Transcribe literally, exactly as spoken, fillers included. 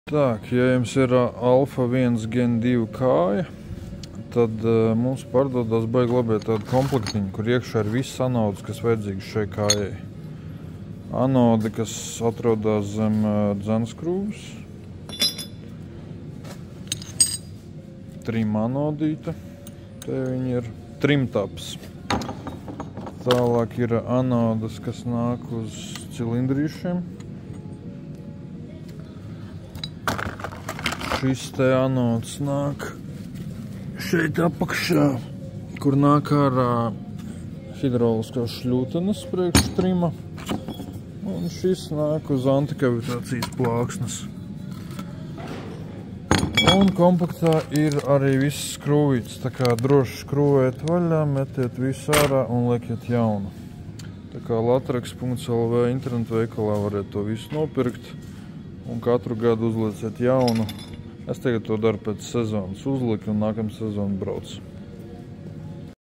Tak, ja jums ir Alfa viens Gen divi kāja, tad uh, mums pārdodas baigi labi tādu komplektiņu, kur iekšā ir viss anodes, kas vajadzīgs šai kājai. Anode, kas atrodas zem uh, dzenaskrūves. Trim anodīte. Te viņi ir trimtaps. Tālāk ir anodes, kas nāk uz cilindrīšiem. Šis te anods nāk šeit apakšā, kur nāk ārā hidrauliskās šļūtenes priekš trima. Un šis nāk uz antikavitācijas plāksnes. Un komplektā ir arī viss skrūvīts, tā kā droši skrūvēt vaļā, metiet visu ārā un liekiet jaunu. Tā kā latraks punkts L V internetu veikalā varētu to visu nopirkt un katru gadu uzlieciet jaunu. Es tagad to daru pēc sezonas uzliku un nākamā sezona braucu.